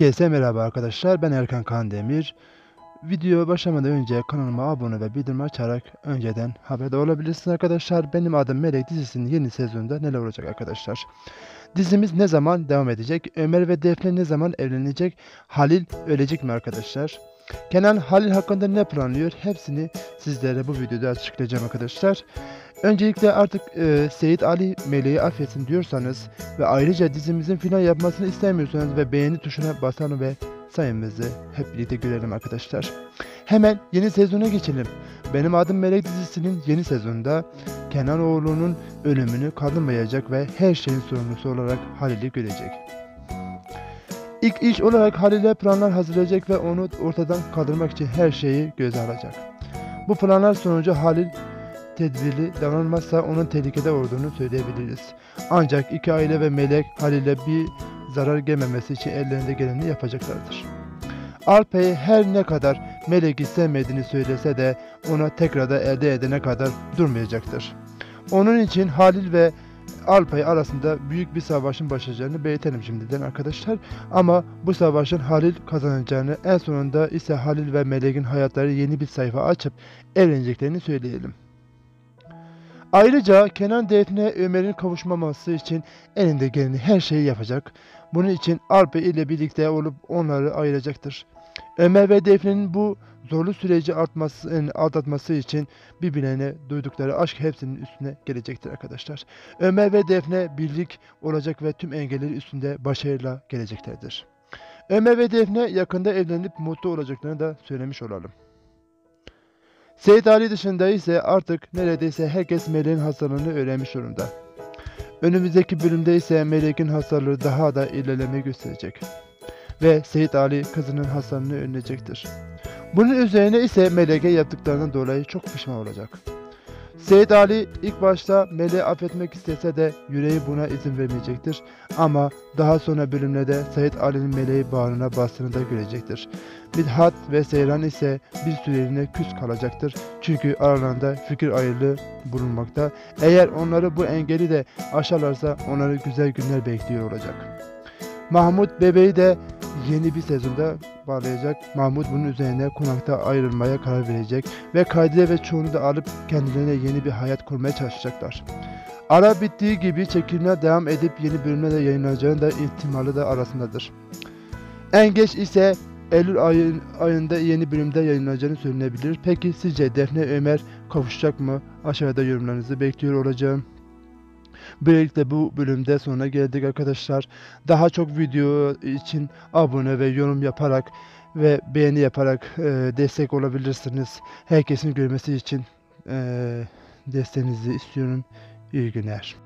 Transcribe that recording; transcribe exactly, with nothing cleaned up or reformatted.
Herkese merhaba arkadaşlar, ben Erkan Kandemir. Videoya başlamadan önce kanalıma abone ve bildirim açarak önceden haberdar olabilirsiniz arkadaşlar. Benim adım Melek dizisinin yeni sezonunda neler olacak arkadaşlar? Dizimiz ne zaman devam edecek? Ömer ve Defne ne zaman evlenecek? Halil ölecek mi arkadaşlar? Kenan Halil hakkında ne planlıyor? Hepsini sizlere bu videoda açıklayacağım arkadaşlar. Öncelikle artık e, Seyit Ali Melek'i affetsin diyorsanız ve ayrıca dizimizin final yapmasını istemiyorsanız ve beğeni tuşuna basalım ve sayımızı hep birlikte görelim arkadaşlar. Hemen yeni sezona geçelim. Benim Adım Melek dizisinin yeni sezonunda Kenan oğlunun ölümünü kaldırmayacak ve her şeyin sorumlusu olarak Halil'i görecek. İlk iş olarak Halil'e planlar hazırlayacak ve onu ortadan kaldırmak için her şeyi göze alacak. Bu planlar sonucu Halil tedbirli davranmazsa onun tehlikede olduğunu söyleyebiliriz. Ancak iki aile ve Melek Halil'e bir zarar gelmemesi için ellerinde geleni yapacaklardır. Alpay her ne kadar Melek'i sevmediğini söylese de ona tekrarda elde edene kadar durmayacaktır. Onun için Halil ve Alpay arasında büyük bir savaşın başlayacağını belirtelim şimdiden arkadaşlar. Ama bu savaşın Halil kazanacağını, en sonunda ise Halil ve Melek'in hayatları yeni bir sayfa açıp evleneceklerini söyleyelim. Ayrıca Kenan Defne Ömer'in kavuşmaması için elinde geleni her şeyi yapacak. Bunun için Alpay ile birlikte olup onları ayıracaktır. Ömer ve Defne'nin bu zorlu süreci artması, aldatması için birbirlerine duydukları aşk hepsinin üstüne gelecektir arkadaşlar. Ömer ve Defne birlik olacak ve tüm engelleri üstünde başarıyla geleceklerdir. Ömer ve Defne yakında evlenip mutlu olacaklarını da söylemiş olalım. Seyit Ali dışında ise artık neredeyse herkes Melek'in hastalığını öğrenmiş durumda. Önümüzdeki bölümde ise Melek'in hastalığı daha da ilerleme gösterecek. Ve Seyit Ali kızının hastalığını önleyecektir. Bunun üzerine ise Melek'e yaptıklarından dolayı çok pişman olacak. Seyit Ali ilk başta Melek'i affetmek istese de yüreği buna izin vermeyecektir. Ama daha sonra bölümlerde Seyit Ali'nin Melek'i bağrına bastığını da görecektir. Midhat ve Seyran ise bir süreliğine küs kalacaktır. Çünkü aralarında fikir ayrılığı bulunmakta. Eğer onları bu engeli de aşarlarsa onları güzel günler bekliyor olacak. Mahmut bebeği de yeni bir sezonda bağlayacak. Mahmut bunun üzerine konakta ayrılmaya karar verecek ve Kaydide ve çoğunu da alıp kendilerine yeni bir hayat kurmaya çalışacaklar. Ara bittiği gibi çekimler devam edip yeni bölümlerde yayınlanacağının da ihtimali de arasındadır. En geç ise Eylül ayı, ayında yeni bölümde yayınlanacağını söylenebilir. Peki sizce Defne Ömer kavuşacak mı? Aşağıda yorumlarınızı bekliyor olacağım. Böylelikle bu bölümde sonuna geldik arkadaşlar. Daha çok video için abone ve yorum yaparak ve beğeni yaparak e, destek olabilirsiniz. Herkesin görmesi için e, desteğinizi istiyorum. İyi günler.